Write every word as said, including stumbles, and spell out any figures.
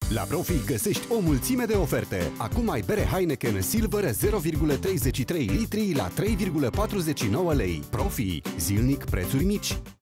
La Profi găsești o mulțime de oferte. Acum ai bere Heineken Silver zero virgulă treizeci și trei litri la trei virgulă patruzeci și nouă lei. Profi, zilnic prețuri mici.